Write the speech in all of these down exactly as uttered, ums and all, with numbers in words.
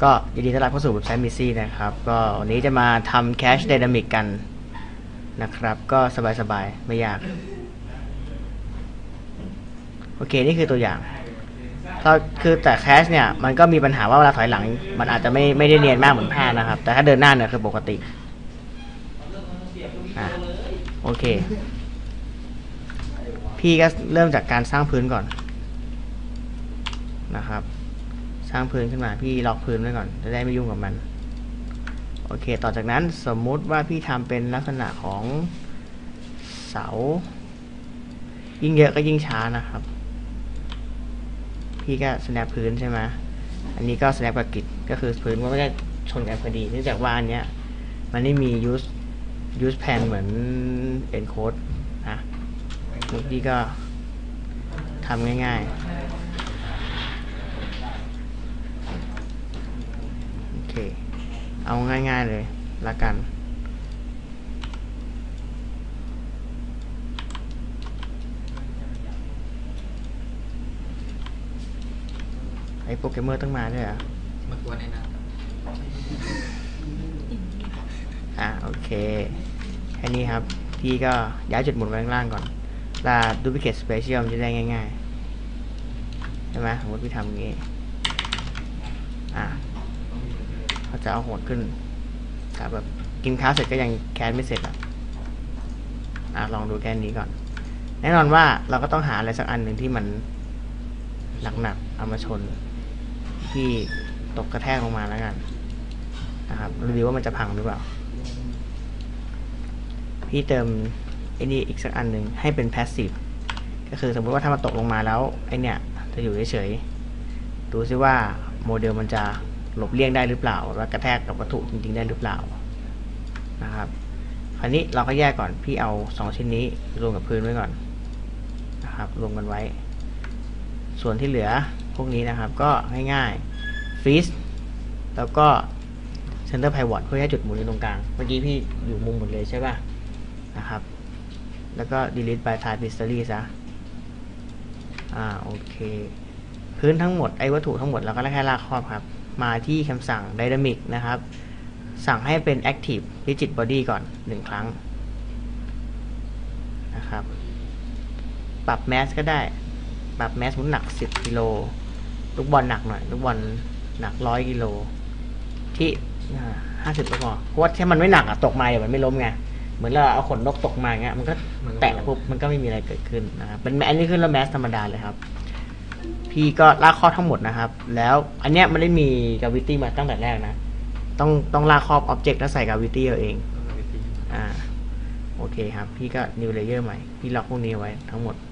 ก็ยินดีต้อนรับเข้าสู่เว็บไซต์มิซี่นะครับก็วันนี้จะมาทำแคชไดนามิกกันนะครับก็สบายๆไม่ยากโอเคนี่คือตัวอย่างถ้าคือแต่แคชเนี่ยมันก็มีปัญหาว่าเวลาถอยหลังมันอาจจะไม่ไม่ได้เนียนมากเหมือนแพทนะครับแต่ถ้าเดินหน้าเนี่ยคือปกติอ่ะโอเคพี่ก็เริ่มจากการสร้างพื้นก่อนนะครับสร้างพื้นขึ้นมาพี่ล็อกพื้นไว้ก่อนจะได้ไม่ยุ่งกับมันโอเคต่อจากนั้นสมมุติว่าพี่ทำเป็นลักษณะของเสายิ่งเยอะก็ยิ่งช้านะครับพี่ก็ snap พื้นใช่ไหมอันนี้ก็ snap กับกิจก็คือพื้นมันก็จะชนกันพอดีเนื่องจากว่าอันเนี้ยมันไม่มี use use plan เหมือน encode นะพี่ก็ทำง่ายๆโอเคเอาง่ายๆเลยละกันไอ้โปรแกรมเมอร์ต้องมาด้วยอ่ะมากวนในนั้นอ่ะโอเคแค่นี้ครับพี่ก็ย้ายจุดหมุนไว้ข้างล่างก่อนลา duplicate spatial มันจะได้ง่ายๆใช่ไหมสมมติพี่ทำอย่างนี้อ่ะเขาจะเอาโหดขึ้นแต่แบบกินข้าวเสร็จก็ยังแคสไม่เสร็จอ่ะอ่ะลองดูแค่นี้ก่อนแน่นอนว่าเราก็ต้องหาอะไรสักอันหนึ่งที่มันหนักๆเอามาชนที่ตกกระแทกลงมาแล้วกันนะครับดูว่ามันจะพังหรือเปล่าพี่เติมไอ้นี่อีกสักอันหนึ่งให้เป็น passive ก็คือสมมติว่าถ้ามันตกลงมาแล้วไอ้เนี่ยจะอยู่เฉยๆดูซิว่าโมเดลมันจะหลบเลี่ยงได้หรือเปล่าแล้วกระแทกกับวัตถุจริงๆได้หรือเปล่านะครับคราวนี้เราก็แยกก่อนพี่เอาสองชิ้นนี้รวมกับพื้นไว้ก่อนนะครับรวมกันไว้ส่วนที่เหลือพวกนี้นะครับก็ง่ายๆ freeze แล้วก็ center pivot เพื่อให้จุดหมุนอยู่ตรงกลางเมื่อกี้พี่อยู่มุมหมดเลยใช่ป่ะนะครับแล้วก็ delete by type history ซะอ่าโอเคพื้นทั้งหมดไอ้วัตถุทั้งหมดเราก็แค่ลากครอบครับมาที่คำสั่ง dynamic นะครับสั่งให้เป็น active rigid body ก่อนหนึ่งครั้งนะครับปรับ mass ก็ได้ปรับ mass มุนหนักสิบกิโลลูกบอลหนักหน่อยลูกบอลหนักร้อยกิโลที่ห้าสิบก็พอเพราะว่าถ้ามันไม่หนักอะตกมาเดี๋ยวมันไม่ล้มไงเหมือนเราเอาขนนกตกมาเงี้ยมันก็แตะปุ๊บมันก็ไม่มีอะไรเกิดขึ้นนะครับเป็นอันนี้ขึ้นแล้วแมสธรรมดาเลยครับพี่ก็ลากครอบทั้งหมดนะครับแล้วอันเนี้ยมันได้มี gravity มาตั้งแต่แรกนะต้องต้องลากครอบ object แล้วใส่ gravity เอาเองอ่าโอเคครับพี่ก็ new layer ใหม่พี่ล็อกพวกนี้ไว้ทั้งหมด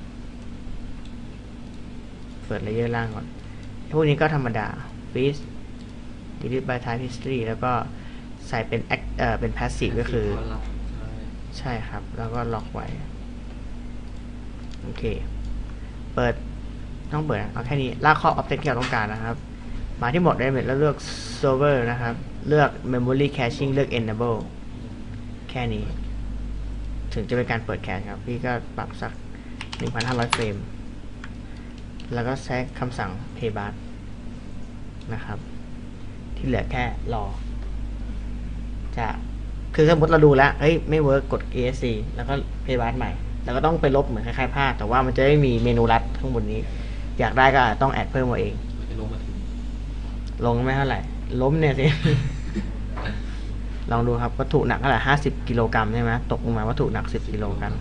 เปิด layer ล่างก่อนพวกนี้ก็ธรรมดา freeze delete by type history แล้วก็ใส่เป็น act เอ่อเป็น passive ก็คือใช่ครับแล้วก็ล็อกไว้โอเคเปิดต้องเปิดเอาแค่นี้ลากครอบ object ที่เราต้องการนะครับมาที่โหมด dynamic แล้วเลือก server นะครับเลือก memory caching เลือก enable แค่นี้ถึงจะเป็นการเปิดแคชครับพี่ก็ปรับสัก หนึ่งพันห้าร้อย เฟรมแล้วก็ใช้คำสั่ง paybar นะครับที่เหลือแค่รอจะคือสมมติเราดูแล้วเฮ้ยไม่เวิร์กกด เอ เอส ซี แล้วก็ paybar ใหม่แล้วก็ต้องไปลบเหมือนคล้ายๆภาพแต่ว่ามันจะไม่มีเมนูลัดข้างบนนี้อยากได้ก็ต้องแอดเพิ่มมาเองลงไม่เท่าไหร่ล้มเนี่ยสิ ลองดูครับวัตถุหนักเท่าไหร่ห้าสิบกิโลกรัมใช่ไหมตกลงมาวัตถุหนักสิบกิโลกรัม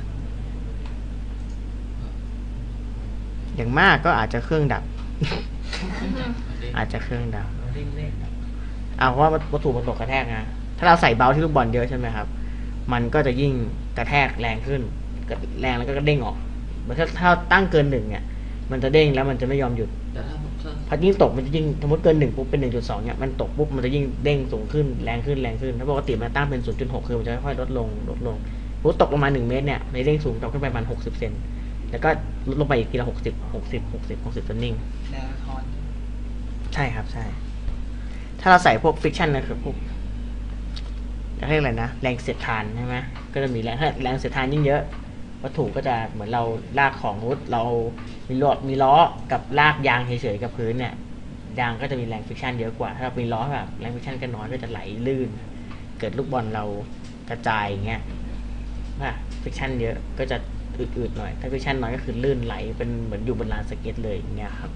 อย่างมากก็อาจจะเครื่องดับ อาจจะเครื่องดับเอาเพราะว่าวัตถุมันตกกระแทกนะถ้าเราใส่เบลที่ลูกบอลเยอะใช่ไหมครับมันก็จะยิ่งกระแทกแรงขึ้นแรงแล้วก็เด้งออกเหมือนถ้าถ้าตั้งเกินหนึ่งเนี่ยมันจะเด้งแล้วมันจะไม่ยอมหยุดพอยิ่งตกมันจะยิ่งสมมติเกินหนึ่งปุ๊บเป็นหนึ่งจุดสองเนี่ยมันตกปุ๊บมันจะยิ่งเด้งสูงขึ้นแรงขึ้นแรงขึ้นถ้าปกติมันตั้งเป็นศูนย์จุดหกคือมันจะค่อยๆลดลงลดลงปุ๊บตกลงมาหนึ่งเมตรเนี่ยในเด้งสูงตกขึ้นไปประมาณหกสิบเซนแล้วก็ลดลงไปอีกทีละหกสิบหกสิบหกสิบหกสิบจนนิ่งใช่ครับใช่ถ้าเราใส่พวกฟิกชันนะครับพวกเรียกอะไรนะแรงเสียดทานใช่ไหมก็จะมีแรงถ้าแรงเสียดทานยิ่งเยอะวัตถุก็จะเหมือนเราลากของวุธเรามีล้อมีล้อกับลากยางเฉยๆกับพื้นเนี่ยดังก็จะมีแรงฟริกชันเยอะกว่าถ้าเรามีล้อแบบแรงฟริกชันก็น้อยก็จะไหลลื่นเกิดลูกบอลเรากระจายอย่างเงี้ยว่าฟริกชันเยอะก็จะอืดๆหน่อยถ้าฟริกชันน้อยก็คือลื่นไหลเป็นเหมือนอยู่บนลานสเก็ตเลยอย่างเงี้ยครับ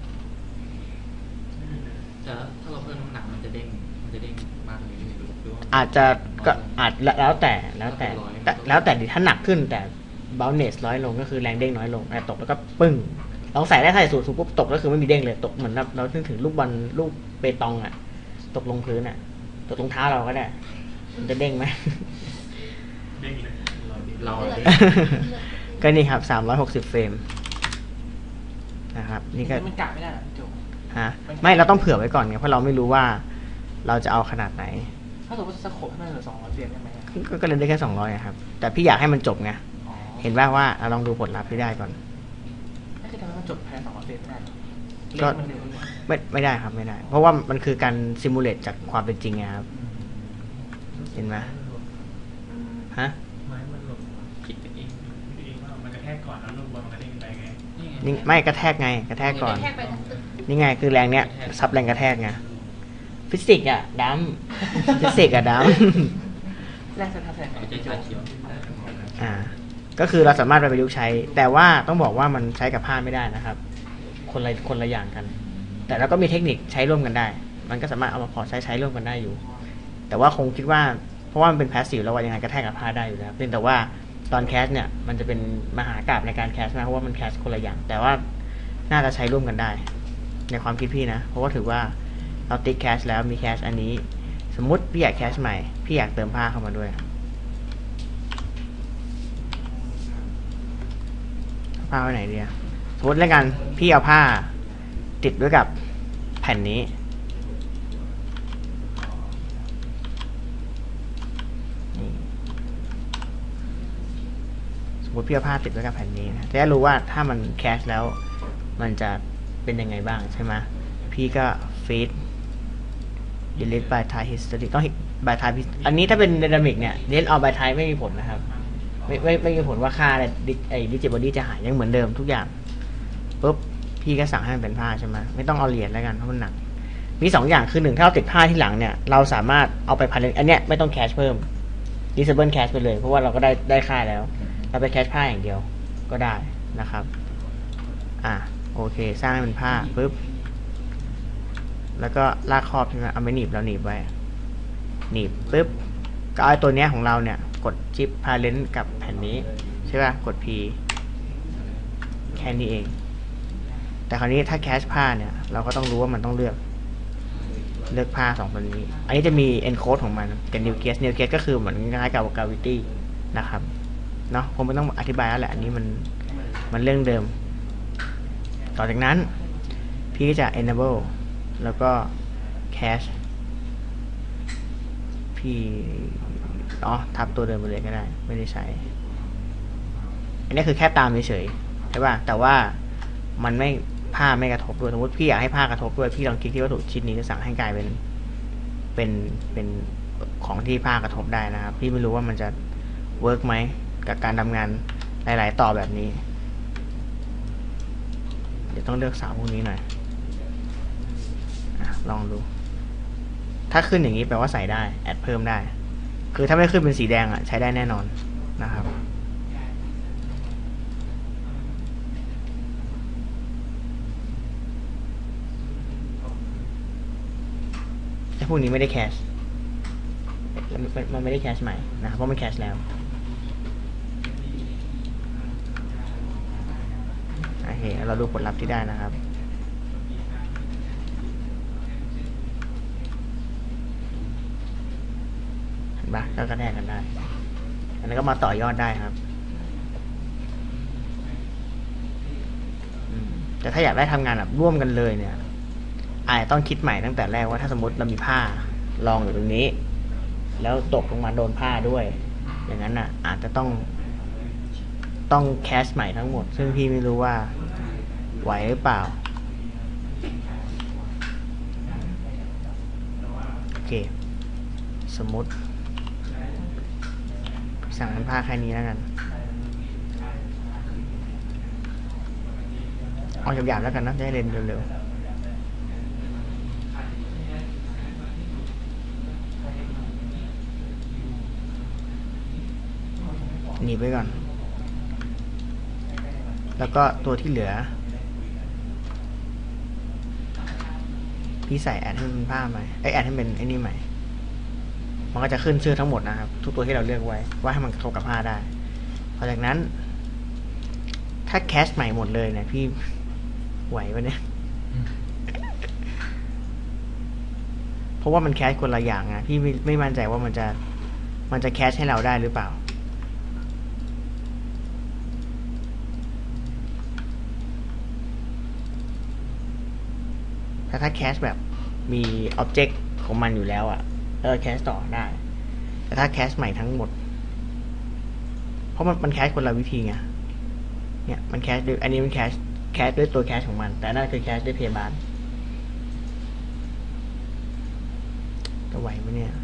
แต่ถ้าเราเพิ่มน้ำหนักมันจะเด้งมันจะเด้งมากเลยหรือว่าอาจจะก็อาจแล้วแต่แล้วแต่แล้วแต่ดิถ้าหนักขึ้นแต่บาลเนสน้อยลงก็คือแรงเด้งน้อยลงตกแล้วก็ปึ้งลองใส่ได้ใส่สูตรสูปุ๊บตกก็คือไม่มีเด้งเลยตกเหมือนเรานึกถึงลูกบอลลูกเปตองอ่ะตกลงพื้นอ่ะตกลงเท้าเราก็ได้มันจะเด้งไหมเด้งเราก็นี่ครับสามร้อยหกสิบเฟรมนะครับนี่ก็มันกะไม่ได้หรอพี่โจฮะไม่เราต้องเผื่อไว้ก่อนไงเพราะเราไม่รู้ว่าเราจะเอาขนาดไหนถ้าสมมติสโคปให้มันเหลือสองร้อยเฟรมได้ไหมก็เล่นได้แค่สองร้อยครับแต่พี่อยากให้มันจบไงเห็นว่าว่าเราลองดูผลลัพธ์ที่ได้ก่อนไม่คือทำให้มันจบภายในสองร้อยเฟรมได้ก็ไม่ไม่ได้ครับไม่ได้เพราะว่ามันคือการซิมูเลตจากความเป็นจริงไงครับเห็นไหมฮะคิดเองเองว่ามันกระแทกก่อนแล้วลูกบอลมันกระเด้งไปไงนี่ไม่กระแทกไงกระแทกก่อนนี่ไงคือแรงเนี้ยซับแรงกระแทกไงฟิสิกส์อ่ะดัมฟิสิกส์อ่ะดัมแรงสะท้อนแสงอ่าก็คือเราสามารถไปประยุกต์ใช้แต่ว่าต้องบอกว่ามันใช้กับผ้าไม่ได้นะครับคนละคนละอย่างกันแต่เราก็มีเทคนิคใช้ร่วมกันได้มันก็สามารถเอามาพอใช้ใช้ร่วมกันได้อยู่แต่ว่าคงคิดว่าเพราะว่ามันเป็นแพสซีฟแล้วว่ายังไงกระแทกกับผ้าได้อยู่แล้วเพียงแต่ว่าตอนแคสเนี่ยมันจะเป็นมหากาพย์ในการแคสนะเพราะว่ามันแคสคนละอย่างแต่ว่าน่าจะใช้ร่วมกันได้ในความคิดพี่นะเพราะว่าถือว่าเราติ๊กแคสแล้วมีแคสอันนี้สมมุติพี่อยากแคสใหม่พี่อยากเติมผ้าเข้ามาด้วยผ้าไว้ไหนดีอะสมมติแล้วกันพี่เอาผ้าติดด้วยกับแผ่นนี้สมมติพี่เอาผ้าติดด้วยกับแผ่นนี้นะจะได้รู้ว่าถ้ามันแคสแล้วมันจะเป็นยังไงบ้างใช่ไหมพี่ก็ฟีด delete by type history ต้อง by type อันนี้ถ้าเป็น dynamic เนี่ย delete all by type ไม่มีผลนะครับไม่ไม่ไม่มีผลว่าค่าอะไรไอ้ digit body จะหายยังเหมือนเดิมทุกอย่างปุ๊บพี่ก็สั่งให้มันเป็นผ้าใช่ไหมไม่ต้องเอาเหรียญแล้วกันเพราะมันหนักมีสองอย่างคือหนึ่งถ้าเราติดผ้าที่หลังเนี่ยเราสามารถเอาไปพันอันเนี้ยไม่ต้องแคชเพิ่ม disable cache ไปเลยเพราะว่าเราก็ได้ได้ค่าแล้วเราไปแคชผ้าอย่างเดียวก็ได้นะครับอ่ะโอเคสร้างให้เป็นผ้าปุ๊บแล้วก็ลากครอบใช่ไหมเอาไปหนีบแล้วหนีบไว้หนีบปุ๊บก็เอาตัวเนี้ยของเราเนี่ยกดชิปพาเลนต์กับแผ่นนี้ใช่ป่ะกด P แค่นี้เองแต่คราวนี้ถ้าแคชผ้าเนี่ยเราก็ต้องรู้ว่ามันต้องเลือกเลือกผ้าสองตัวนี้อันนี้จะมี encode ของมันกับ new case new case ก็คือเหมือนคล้ายกับ gravity นะครับเนาะผมไม่ต้องอธิบายแล้วแหละอันนี้มันมันเรื่องเดิมต่อจากนั้นพี่ก็จะ enable แล้วก็ cache พี่อ๋อทับตัวเดิมไปเลยก็ได้ไม่ได้ใช้อันนี้คือแค่ตามเฉยๆใช่ป่ะแต่ว่ามันไม่ผ้าไม่กระทบด้วยสมมติพี่อยากให้ผ้ากระทบด้วยพี่ลองคลิกที่วัตถุชิ้นนี้จะสั่งให้กลายเป็นเป็นเป็นของที่ผ้ากระทบได้นะครับพี่ไม่รู้ว่ามันจะเวิร์กไหมกับการทำงานหลายๆต่อแบบนี้เดี๋ยวต้องเลือกสาวพวกนี้หน่อยอลองดูถ้าขึ้นอย่างนี้แปลว่าใส่ได้แอดเพิ่มได้คือถ้าไม่ขึ้นเป็นสีแดงอ่ะใช้ได้แน่นอนนะครับไอ้พวกนี้ไม่ได้แคชมันไม่ได้แคชใหม่นะครับเพราะมันแคชแล้วโอเคเราดูผลลัพธ์ที่ได้นะครับเห็นปะก็กระแทกกันได้อันนั้นก็มาต่อยอดได้ครับแต่ถ้าอยากได้ทำงานแบบร่วมกันเลยเนี่ยอาจจะต้องคิดใหม่ตั้งแต่แรกว่าถ้าสมมติเรามีผ้ารองอยู่ตรงนี้แล้วตกลงมาโดนผ้าด้วยอย่างนั้นน่ะอาจจะต้องต้องแคชใหม่ทั้งหมดซึ่งพี่ไม่รู้ว่าไหวหรือเปล่าโอเคสมมติสั่งเป็นผ้าแค่นี้แล้วกันเอาหยาบๆแล้วกันนะจะให้เล่นเร็วๆหนีไปก่อนแล้วก็ตัวที่เหลือพี่ใส่แอดให้เป็นผ้าใหม่ไอแอดให้เป็นไอ้นี่ใหม่มันก็จะขึ้นชื่อทั้งหมดนะครับทุกตัวที่เราเลือกไว้ว่าให้มันกระทบกับผ้าได้พอจากนั้นถ้าแคชใหม่หมดเลยเนี่ยพี่ไหวปะเนี่ยเพราะว่ามันแคชคนละอย่างอะพี่ไม่ไม่มั่นใจว่ามันจะมันจะแคชให้เราได้หรือเปล่าแต่ถ้าแคชแบบมีอ็อบเจกต์ของมันอยู่แล้วอะเออแคชต่อได้แต่ถ้าแคชใหม่ทั้งหมดเพราะมันมันแคชคนละวิธีไงเนี่ยมันแคชด้วยอันนี้มันแคชแคชด้วยตัวแคชของมันแต่นั่นคือแคชด้วยเพย์บาร์จะไหวไหมเนี่ย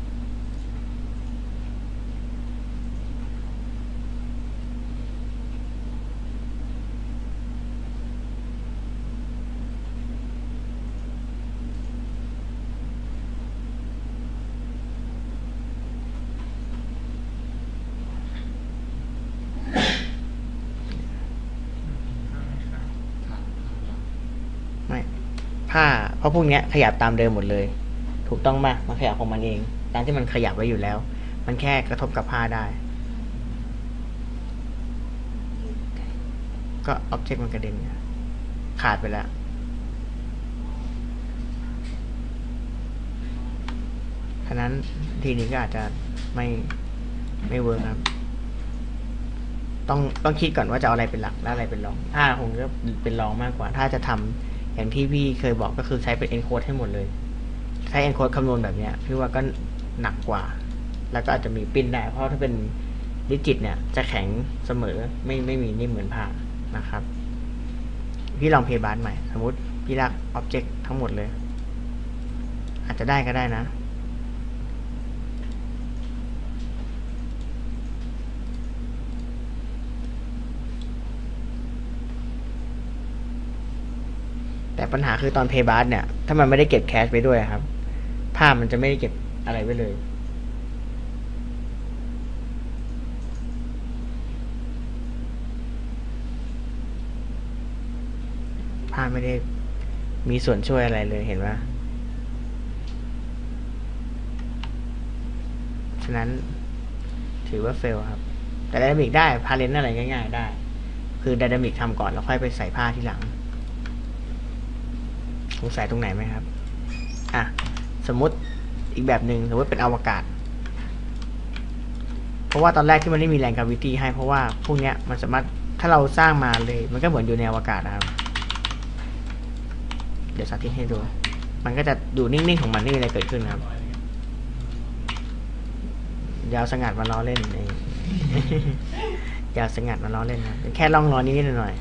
ไม่ผ้าเพราะพวกเนี้ยขยับตามเดิมหมดเลยถูกต้องมากมันขยับของมันเองตามที่มันขยับไว้อยู่แล้วมันแค่กระทบกับผ้าได้ก็อ็อบเจกต์มันกระเด็นขาดไปแล้วฉะนั้นทีนี้ก็อาจจะไม่ไม่เวิร์คครับต้องต้องคิดก่อนว่าจะเอาอะไรเป็นหลักและอะไรเป็นรองถ้าคงจะเป็นรองมากกว่าถ้าจะทำอย่างที่พี่เคยบอกก็คือใช้เป็น encode ให้หมดเลยใช้ encode คำนวณแบบเนี้ยพี่ว่าก็หนักกว่าแล้วก็อาจจะมีปิ้นได้เพราะถ้าเป็นดิจิตเนี่ยจะแข็งเสมอไม่ไม่มีนิ่มเหมือนผ้านะครับพี่ลองเพย์บาร์ใหม่สมมุติพี่ลาก object ทั้งหมดเลยอาจจะได้ก็ได้นะแต่ปัญหาคือตอนเพย์บาร์เนี่ยถ้ามันไม่ได้เก็บแคชไปด้วยครับภาพมันจะไม่ได้เก็บอะไรไว้เลยภาพไม่ได้มีส่วนช่วยอะไรเลยเห็นไหมฉะนั้นถือว่าเฟลครับแต่ไดนามิกได้พาเลนอะไรง่ายๆได้คือไดนามิกทำก่อนแล้วค่อยไปใส่ผ้าทีหลังสงสัยตรงไหนไหมครับอ่ะสมมุติอีกแบบหนึ่งสมมติเป็นอวกาศเพราะว่าตอนแรกที่มันไม่มีแรงกราวิตี้ให้เพราะว่าพวกเนี้ยมันสามารถถ้าเราสร้างมาเลยมันก็เหมือนอยู่ในอวกาศนะครับเดี๋ยวสาธิตให้ดูมันก็จะดูนิ่งๆของมันไม่มีอะไรเกิดขึ้นครับยาวสงัดมาล้อเล่นเอง ยาวสงัดมาล้อเล่นนะแค่ล่องล้อนิดๆหน่อย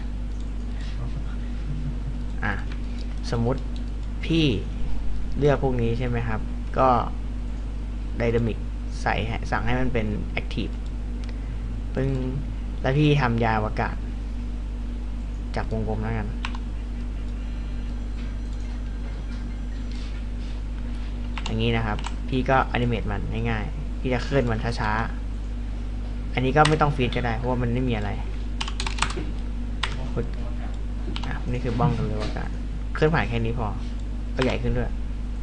ๆอ่ะสมมุติพี่เลือกพวกนี้ใช่ไหมครับก็ไดนามิกใส่สั่งให้มันเป็นแอคทีฟปึ้งแล้วพี่ทำยาอวกาศจากวงกลมแล้วกันอย่างนี้นะครับพี่ก็แอนิเมตมันง่ายๆพี่จะเคลื่อนมันช้าๆอันนี้ก็ไม่ต้องฟีดก็ได้เพราะว่ามันไม่มีอะไรอ่ะนี่คือบ้องทำยาอวกาศเคลื่อนผ่านแค่นี้พอก็ใหญ่ขึ้นด้วย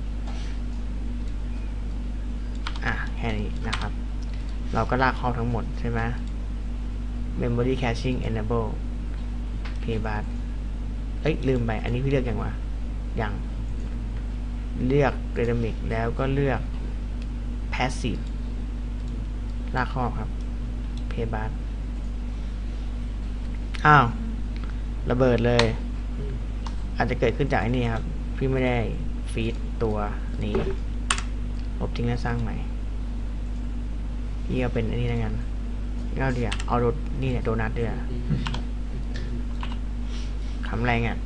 อ่ะแค่นี้นะครับเราก็ลากข้อทั้งหมดใช่ไหม memory caching enable paybar เอ้ยลืมไปอันนี้พี่เลือกยังวะยังเลือก dynamic แล้วก็เลือก passive ลากข้อครับ paybar อ้าวระเบิดเลยอาจจะเกิดขึ้นจากไอ้นี่ครับพี่ไม่ได้ฟีดตัวนี้ลบทิ้งแล้วสร้างใหม่พี่เอาเป็นอันนี้แล้วกันก็เดี๋ยวเอาโดนี่เนี่ยโดนัทด้วยทำอะไรเงี้ย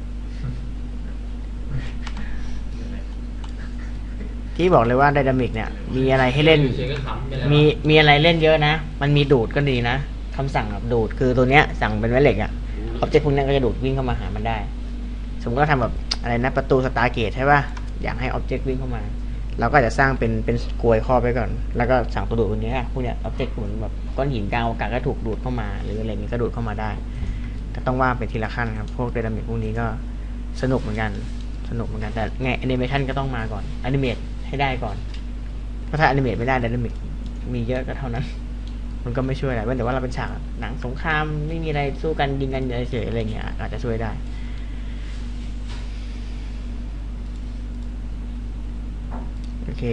ที่บอกเลยว่าไดนามิกเนี่ยมีอะไรให้เล่นมีมีอะไรเล่นเยอะนะมันมีดูดก็ดีนะคำสั่งแบบดูดคือตัวเนี้ยสั่งเป็นแม่เหล็กอะออบเจกต์พวกนี้ก็จะดูดวิ่งเข้ามาหามันได้สมมติว่าทำแบบอะไรนะประตูสตาร์เกตใช่ป่ะอยากให้ออบเจกต์วิ่งเข้ามาเราก็อาจจะสร้างเป็นเป็นกลวยครอบไว้ก่อนแล้วก็สั่งตัวดูดพวกนี้พวกเนี้ยอ็อบเจกต์เหมือนแบบก้อนหินกลางอากาศก็ถูกดูดเข้ามาหรืออะไรเงี้ยก็ดูดเข้ามาได้แต่ต้องว่าไปทีละขั้นครับพวกไดนามิกพวกนี้ก็สนุกเหมือนกันสนุกเหมือนกันแต่ไงแอนิเมชันก็ต้องมาก่อนแอนิเมตให้ได้ก่อนเพราะถ้าแอนิเมตไม่ได้ไดนามิกมีเยอะก็เท่านั้นมันก็ไม่ช่วยอะไรเว้นแต่ว่าเราเป็นฉากหนังสงครามไม่มีอะไรสู้กันยิงกันเฉยๆอะไรเงี้ยอาจจะช่วยได้โอเค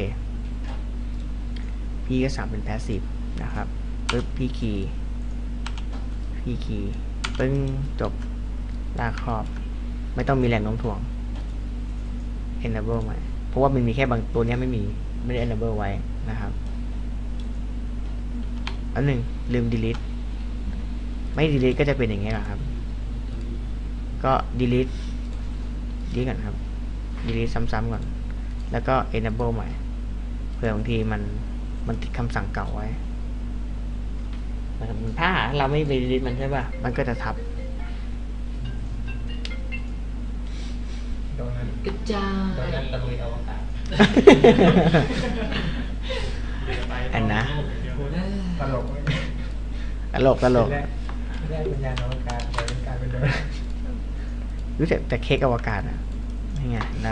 พี่ก็สั่งเป็นแพสซีฟนะครับปึ๊บพี่คีย์พี่คีย์ปึ้งจบลากครอบไม่ต้องมีแรงโน้มถ่วง enable ใหม่เพราะว่ามันมีแค่บางตัวนี้ไม่มีไม่ได้ enable ไว้นะครับอันหนึ่งลืม delete ไม่ delete ก็จะเป็นอย่างนี้แหละครับก็ delete delete ก่อนครับ delete ซ้ำๆก่อนแล้วก็ enable ใหม่เผื่อบางทีมันมันติดคำสั่งเก่าไว้ถ้าเราไม่ไป delete มันใช่ป่ะมันก็จะทับโดนนั้นกระจาโดนยนั้นตะลุยอวกาศอันนะตลกตลกตลกไม่ได้เป็นยานอวกาศแต่เป็นการเป็นโดนรู้จักแต่เค้กอวกาศอ่ะนี่ไงนะ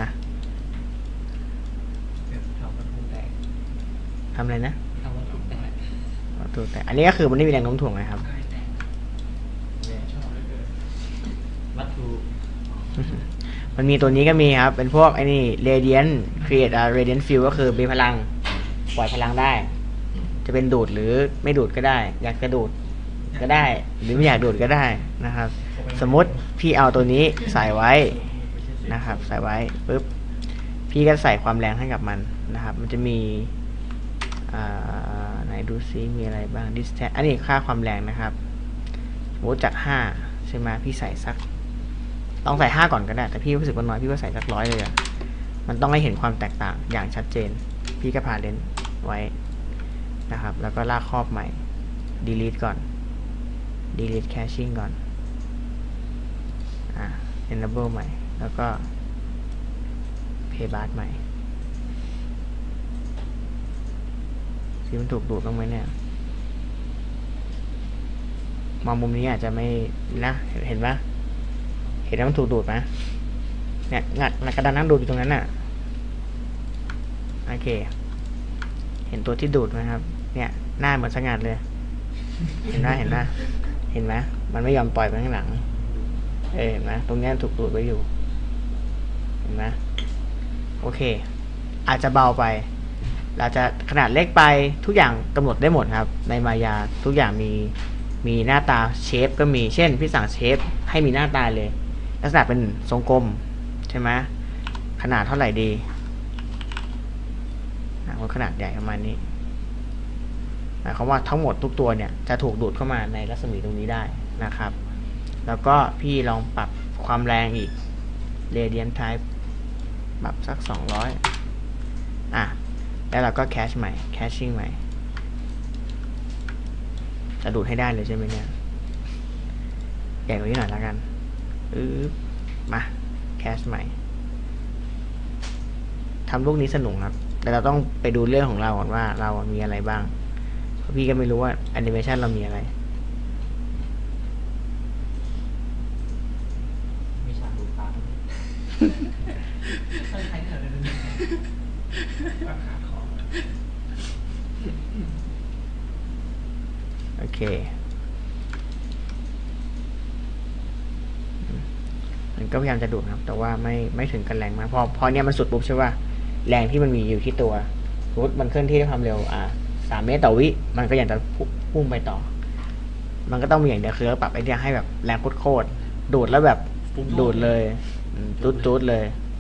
ทำประตูแตกทำอะไรนะทำวัตถุแตกประตูแต่อันนี้ก็คือมันไม่มีแรงโน้มถ่วงนะครับเนี่ยชอบเหลือเกินวัตถุมันมีตัวนี้ก็มีครับ เป็นพวกไอ้นี่ radiant create a radiant field ก็คือมีพลังปล่อยพลังได้ จะเป็นดูดหรือไม่ดูดก็ได้ อยากจะดูดก็ได้ หรือไม่อยากดูดก็ได้นะครับ สมมติพี่เอาตัวนี้ใส่ไว้นะครับ ใส่ไว้ปุ๊บพี่ก็ใส่ความแรงให้กับมันนะครับ มันจะมีอ่าไหนดูซิมีอะไรบ้าง distance อันนี้ค่าความแรงนะครับสมมติจากห้าใช่ไหมพี่ใส่สักลองใส่ห้าก่อนก็ได้แต่พี่รู้สึกว่าน้อยพี่ก็ใส่สักร้อยเลยอะมันต้องให้เห็นความแตกต่างอย่างชัดเจนพี่ก็พาเลนไว้นะครับแล้วก็ลากครอบใหม่ delete ก่อน delete caching ก่อนอ่า enable ใหม่แล้วก็ pay bar ใหม่ที่มันถูกดูดบ้างไหมเนี่ยมองมุมนี้อาจจะไม่นะเห็นไหมเห็นแล้วมันถูกดูดไหมเนี่ยงัดกระดานนั่งดูดอยู่ตรงนั้นน่ะโอเคเห็นตัวที่ดูดไหมครับเนี่ยหน้าเหมือนสงัดเลยเห็นไหมเห็นไหมเห็นไหมมันไม่ยอมปล่อยไปข้างหลังเออเห็นไหมตรงนี้ถูกดูดไว้อยู่เห็นไหมโอเคอาจจะเบาไปเราจะขนาดเล็กไปทุกอย่างกำหนดได้หมดครับในมายาทุกอย่างมีมีหน้าตาเชฟก็มีเช่นพี่สั่งเชฟให้มีหน้าตาเลยลักษณะเป็นทรงกลมใช่ไหมขนาดเท่าไหร่ดีนะขนาดใหญ่ประมาณนี้หมายความว่าทั้งหมดทุกตัวเนี่ยจะถูกดูดเข้ามาในรัศมีตรงนี้ได้นะครับ แล้วก็พี่ลองปรับความแรงอีก radiant type ปรับสักสองร้อยอ่ะแล้วเราก็แคชใหม่ caching ใหม่จะดูดให้ได้เลยใช่ไหมเนี่ยใหญ่กว่านี้หน่อยแล้วกันอือมาแคชใหม่ทำลูกนี้สนุกครับแต่เราต้องไปดูเรื่องของเราก่อนว่าเรามีอะไรบ้างเพราะพี่ก็ไม่รู้ว่าแอนิเมชันเรามีอะไรมีฉากดูดตาใช่ใครเนี่ยเลยว่าขาดคอโอเคมันก็พยายามจะดูดครับแต่ว่าไม่ไม่ถึงกันแรงมากพอพอเนี้ยมันสุดปุ๊บใช่ป่ะแรงที่มันมีอยู่ที่ตัวสมมติมันเคลื่อนที่ด้วยความเร็วอ่าสามเมตรต่อวิมันก็ยังจะพุ่งไปต่อมันก็ต้องมีอย่างเดียวคือปรับไอ้เนี้ยให้แบบแรงโคตรๆดูดแล้วแบบดูดเลยตุ๊ดตุ๊ดเลย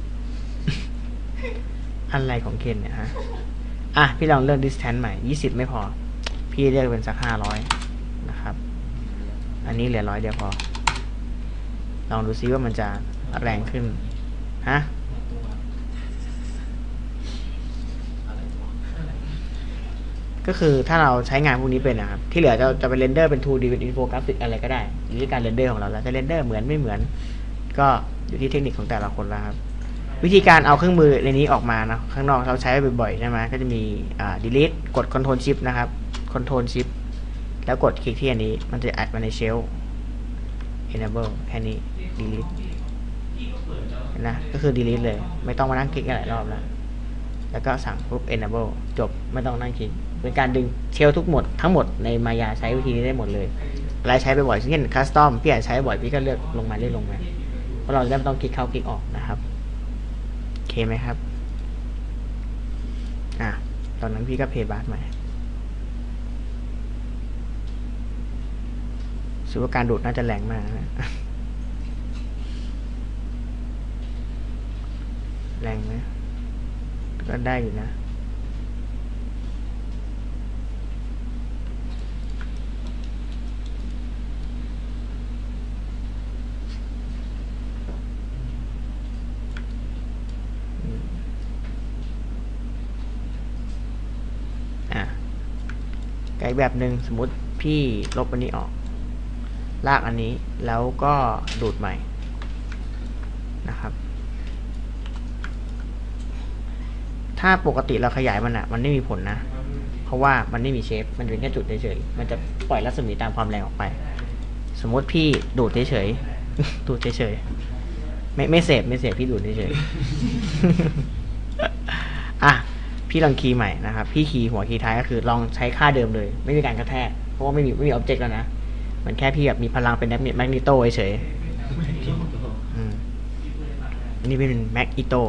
อะไรของเคนเนี่ยฮะอ่ะพี่ลองเลือก distance ใหม่ยี่สิบไม่พอพี่เลือกเป็นสักห้าร้อยนะครับอันนี้เหลือร้อยเดียวพอลองดูซิว่ามันจะแรงขึ้นฮะก็คือถ้าเราใช้งานพวกนี้เป็นนะครับที่เหลือจะจะเป็นเรนเดอร์เป็น ทู ดี เป็นอินโฟกราฟิกอะไรก็ได้อยู่ที่การเรนเดอร์ของเราแล้วจะเรนเดอร์เหมือนไม่เหมือนก็อยู่ที่เทคนิคของแต่ละคนแล้วครับวิธีการเอาเครื่องมือในนี้ออกมานะข้างนอกเราใช้บ่อยๆใช่ไหมก็จะมีอ่า delete กด control shift นะครับ control shift แล้วกดคลิกที่อันนี้มันจะอัดมาใน shell enable แค่นี้ delete เห็นนะก็คือ delete เลยไม่ต้องมานั่งคลิกกันหลายรอบแล้วแล้วก็สั่งปุ๊บ enable จบไม่ต้องนั่งคลิกเป็นการดึงเชลทุกหมดทั้งหมดในมายาใช้วิธีนี้ได้หมดเลยอะไรใช้ไปบ่อยเช่น custom พี่อาจใช้บ่อยพี่ก็เลือกลงมาเลือกลงมาเพราะเราจะไม่ต้องคลิกเข้าคลิกออกนะครับโอเคไหมครับอ่ะตอนนั้นพี่ก็เพย์บาร์ใหม่รู้สึกว่าการดูดน่าจะแรงมากนะแรงไหมก็ได้อยู่นะอ่ะไกด์แบบหนึ่งสมมติพี่ลบอันนี้ออกลากอันนี้แล้วก็ดูดใหม่นะครับถ้าปกติเราขยายมันอ่ะมันไม่มีผลนะเพราะว่ามันไม่มีเชฟมันเป็นแค่จุดเฉยๆมันจะปล่อยรัศมีตามความแรงออกไปสมมติพี่ดูดเฉยๆ ดูดเฉยๆไม่ไม่เสพไม่เสพพี่ดูดเฉยๆ อ่ะพี่ลองคีย์ใหม่นะครับพี่คีย์หัวคีย์ท้ายก็คือลองใช้ค่าเดิมเลยไม่มีการกระแทกเพราะว่าไม่มีไม่มีอ็อบเจกต์แล้วนะมันแค่พี่แบบมีพลังเป็นแมกนิโตเฉยๆอืมอันนี้เป็นแมกนิโต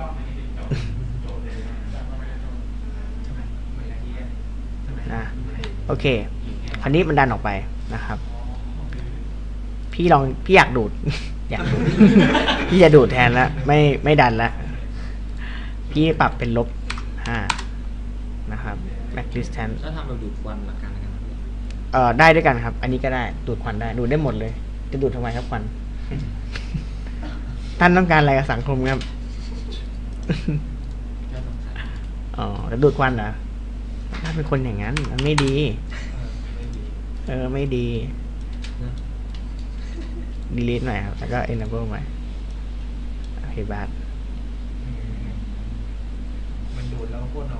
นะโอเคคราวนี้มันดันออกไปนะครับพี่ลองพี่อยากดูด อยากดูด พี่จะดูดแทนแล้วไม่ไม่ดันแล้วพี่ปรับเป็นลบห้านะครับ max distance ถ้าทำแบบดูดควันหลักการในการทำเอ่อได้ด้วยกันครับอันนี้ก็ได้ดูดควันได้ดูดได้หมดเลยจะดูดทำไมครับควัน ท่านต้องการอะไรกับสังคมครับก็สำคัญอ๋อแล้วดูดควันเหรอถ้าเป็นคนอย่างนั้นมันไม่ดีเออไม่ดีนะ delete หน่อยครับแล้วก็ enable ใหม่โอเคบาทมันดูดแล้วก็พ่นออก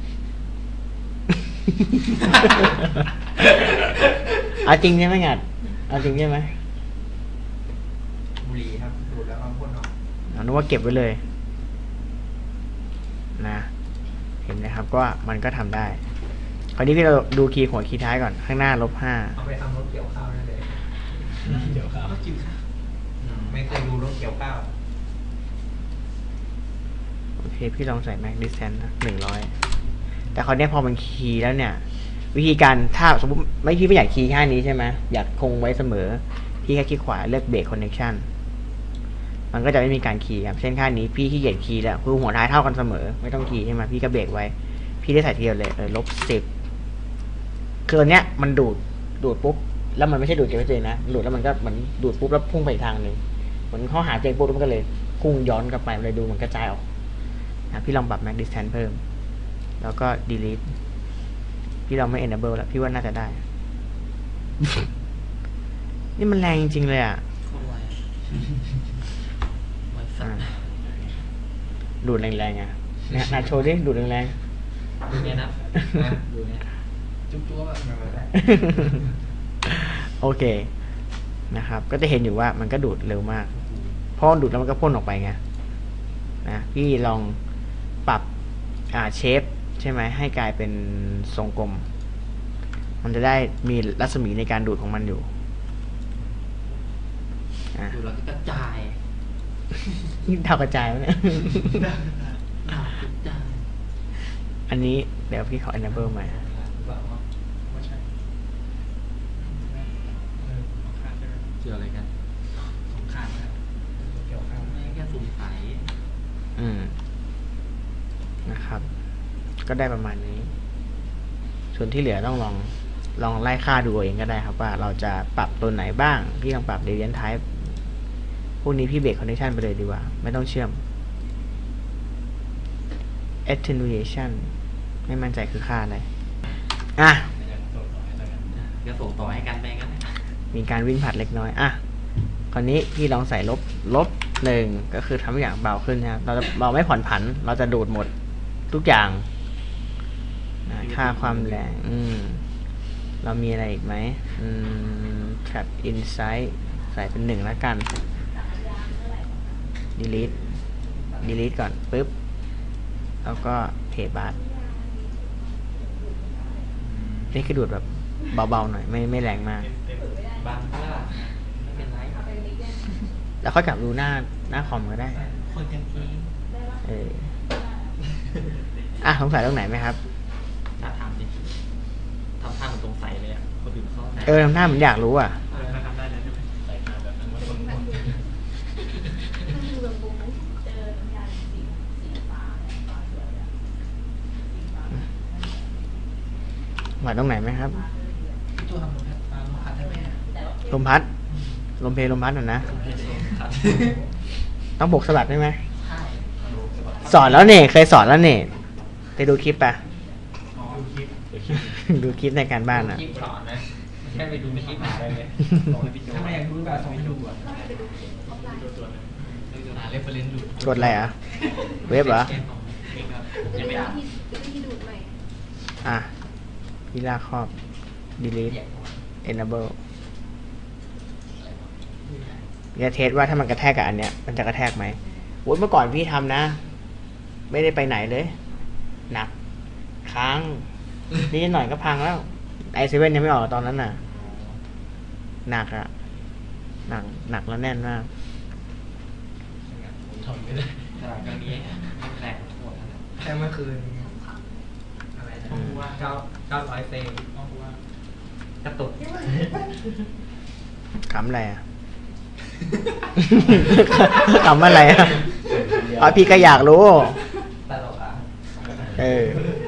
เอาจริงใช่ไหมงัดเอาจริงใช่ไหมบุหรี่ครับดูดแล้วก็พ่นออกเอานึกว่าเก็บไว้เลยนะเห็นไหมครับก็มันก็ทำได้คราวนี้พี่เราดูคีย์หัวคีย์ท้ายก่อนข้างหน้าลบห้าเอาไปทำรถเกี่ยวข้าวได้เลยเดี๋ยวครับจิ้มค่ะไม่เคยดูรถเกี่ยวข้าวโอเคพี่ลองใส่ max distance หนึ่งร้อยแต่คราวนี้พอมันคีย์แล้วเนี่ยวิธีการถ้าสมมติไม่พี่ไม่อยากคีย์แค่นี้ใช่ไหมอยากคงไว้เสมอพี่แค่คลิกขวาเลือก break connection มันก็จะไม่มีการคีย์ครับเช่นค่านี้พี่ขี้เกียจคีย์แล้วคือหัวท้ายเท่ากันเสมอไม่ต้องคีย์ใช่ไหมพี่ก็เบรกไว้พี่ได้ใส่ทีเดียวเลยเออลบสิบคืออันเนี้ยมันดูดดูดปุ๊บแล้วมันไม่ใช่ดูดเก็บไว้เจนะดูดแล้วมันก็เหมือนดูดปุ๊บแล้วพุ่งไปอีกทางหนึ่งเหมือนเขาหาเจปุ๊บมันก็เลยพุ่งย้อนกลับไปเลยดูมันกระจายออกนะพี่ลองปรับ max distance เพิ่มแล้วก็ delete พี่ลองไม่ enable แล้วพี่ว่าน่าจะได้ นี่มันแรงจริงๆเลยอ่ะโคตรไวไวสัสดูดแรงๆอ่ะเนี่ยนาโชว์ดิดูดแรงดูเนี้ยนะดูเนี้ยจุ๊บๆแบบนั้นได้ๆ โอเคนะครับก็จะเห็นอยู่ว่ามันก็ดูดเร็วมากพอดูดแล้วมันก็พ่นออกไปไงนะพี่ลองปรับอ่าเชฟใช่ไหมให้กลายเป็นทรงกลมมันจะได้มีรัศมีในการดูดของมันอยู่อ่ะดูแล้วก็กระจายนี่ดาวกระจายวะเนี่ยดาวกระจายอันนี้เดี๋ยวพี่ขอ enable ใหม่ไม่ใช่เออสงครามใช่ไหมเกี่ยวอะไรกันสงครามครับเกี่ยวข้าวไม่แค่สงสัยอืมนะครับ ก็ได้ประมาณนี้ ส่วนที่เหลือต้องลองลองไล่ค่าดูเองก็ได้ครับว่าเราจะปรับตัวไหนบ้าง พี่ลองปรับ deviant type พวกนี้พี่เบรก connection ไปเลยดีกว่า ไม่ต้องเชื่อม attenuation ไม่มั่นใจคือค่าอะไร อ่ะก็ส่งต่อให้กันไปงั้นมีการวิ่งผัดเล็กน้อย อ่ะ คราวนี้พี่ลองใส่ลบ ลบหนึ่งก็คือทำให้อย่างเบาขึ้นนะครับเราจะเราไม่ผ่อนผัน เราจะดูดหมดทุกอย่างนะค่าความแรง อืม เรามีอะไรอีกไหมอืม trap insight ใส่เป็นหนึ่งแล้วกัน delete delete ก่อนปึ๊บ แล้วก็ pay bar นี่คือดูดแบบเบาๆหน่อย ไม่ไม่แรงมากบางก็ไม่เป็นไรแล้วค่อยกลับดูหน้าหน้าคอมก็ได้คนกันเองเออ อ่ะสงสัยตรงไหนไหมครับถ้าทำดิทำท่าเหมือนตรงใส่เลยอ่ะคนอื่นเขาเออทำท่าเหมือนอยากรู้อ่ะเออถ้าทำได้แล้วใช่ไหมใส่มาแบบนั้นว่าคนหมดหมายตรงไหนไหมครับตัวทำลมพัดลมพัดได้ไหมลมพัด ลมเพลลมพัดน่ะนะ ต้องบกสะบัดได้ไหมใช่สอนแล้วเนี่ยเคยสอนแล้วเนี่ยไปดูคลิปปะอ๋อดูคลิปดูคลิปในการบ้านอ่ะคลิปสอนนะแค่ไปดูในคลิปหาได้เลยบอกให้พี่โจถ้าไม่อยากรู้แบบส่งให้ดูอ่ะดูตัวนึงหาเรฟเฟรนซ์ดูกดอะไรอ่ะ เว็บเหรอยังไม่อ่านอ่ะพิลาครอบ delete enable จะเทสว่าถ้ามันกระแทกกับอันเนี้ย มันจะกระแทกไหมโอ้ยเมื่อก่อนพี่ทำนะ ไม่ได้ไปไหนเลย หนัก ค้าง นี่หน่อยก็พังแล้ว ไอเซเว่นยังไม่ออกตอนนั้นน่ะ หนักอะหนัก หนักแล้วแน่นมากทนไม่ได้ตลาดครั้งนี้แรงหมดแล้วแค่เมื่อคืนอะไรนะว่าเก้าเก้าร้อยเฟรมต้องว่ากระตุกขำอะไรอ่ะ ขำอะไรอ่ะอ๋อพี่ก็อยากรู้ตลกอ่ะเออ